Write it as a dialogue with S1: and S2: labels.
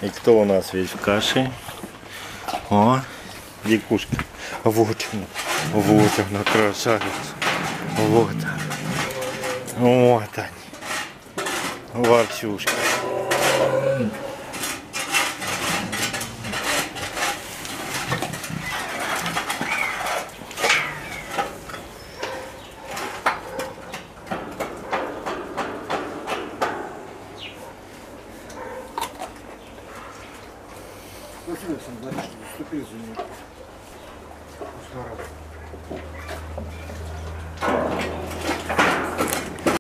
S1: И кто у нас весь в каше? О, Викушка. Вот она, красавица. Вот она. Вот они. Варсюшка.
S2: Василий Александрович, заступи за него. Пускай.